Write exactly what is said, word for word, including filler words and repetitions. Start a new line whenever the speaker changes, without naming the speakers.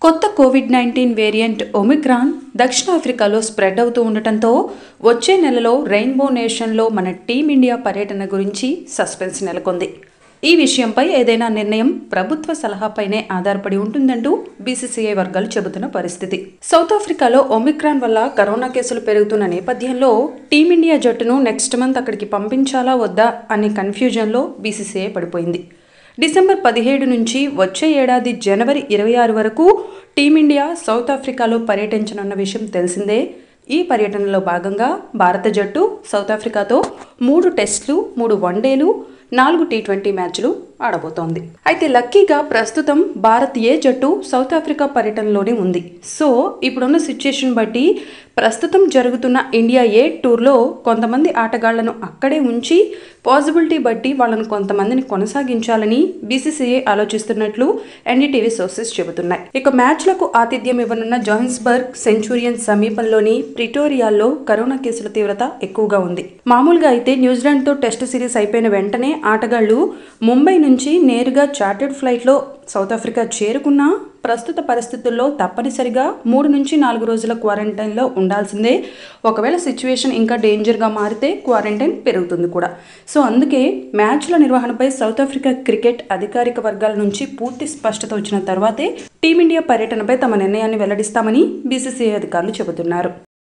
కొత్త Covid nineteen variant Omicron దక్షిణాఫ్రికాలో spread అవుతూ ఉండటంతో వచ్చే నెలలో రెయిన్బో నేషన్లో మన టీమిండియా పర్యటన గురించి సస్పెన్స్ నెలకొంది. ఈ విషయంపై ఏదైనా నిర్ణయం ప్రభుత్వ సలహాపైనే ఆధారపడి ఉంటుందంటూ బీసీసీఐ వర్గాలు చెబుతున్న పరిస్థితి. సౌత్ ఆఫ్రికాలో ఒమిక్రాన్ వల్ల కరోనా కేసులు పెరుగుతున్న నేపథ్యంలో టీమిండియా జట్టును నెక్స్ట్ మంత్ అక్కడికి పంపించాలా వద్దా అనే కన్ఫ్యూజన్లో బీసీసీఐ పడిపోయింది. డిసెంబర్ పదిహేడు నుంచి వచ్చే ఏడాది జనవరి ఇరవై ఆరు వరకు టీమిండియా సౌత్ ఆఫ్రికాలో పర్యటించనున్న విషయం తెలిసిందే. ఈ పర్యటనలో భాగంగా భారత జట్టు సౌత్ ఆఫ్రికాతో మూడు టెస్టులు, మూడు వన్డేలు, నాలుగు టీ ట్వంటీ మ్యాచ్లు ఆడబోతోంది. అయితే లక్కీగా ప్రస్తుతం భారత్ ఏ జట్టు సౌత్ ఆఫ్రికా పర్యటనలోనే ఉంది. సో ఇప్పుడున్న సిచ్యుయేషన్ బట్టి ప్రస్తుతం జరుగుతున్న ఇండియా ఏ టూర్లో కొంతమంది ఆటగాళ్లను అక్కడే ఉంచి పాసిబిలిటీ బట్టి వాళ్ళను కొంతమందిని కొనసాగించాలని బీసీసీఐ ఆలోచిస్తున్నట్లు ఎన్డీటీవీ సోర్సెస్ చెబుతున్నాయి. ఇక మ్యాచ్లకు ఆతిథ్యం ఇవ్వనున్న జోహాన్స్బర్గ్ సెంచురియన్ సమీపంలోని ప్రిటోరియాల్లో కరోనా కేసుల తీవ్రత ఎక్కువగా ఉంది. మామూలుగా అయితే న్యూజిలాండ్తో టెస్ట్ సిరీస్ అయిపోయిన వెంటనే ఆటగాళ్లు ముంబై నుంచి నేరుగా చార్టెడ్ ఫ్లైట్లో సౌత్ ఆఫ్రికా చేరుకున్నా ప్రస్తుత పరిస్థితుల్లో తప్పనిసరిగా మూడు నుంచి నాలుగు రోజుల క్వారంటైన్లో ఉండాల్సిందే. ఒకవేళ సిచ్యువేషన్ ఇంకా డేంజర్గా మారితే క్వారంటైన్ పెరుగుతుంది కూడా. సో అందుకే మ్యాచ్ల నిర్వహణపై సౌత్ ఆఫ్రికా క్రికెట్ అధికారిక వర్గాల నుంచి పూర్తి స్పష్టత వచ్చిన తర్వాతే టీమిండియా పర్యటనపై తమ నిర్ణయాన్ని వెల్లడిస్తామని బీసీసీఐ అధికారులు చెబుతున్నారు.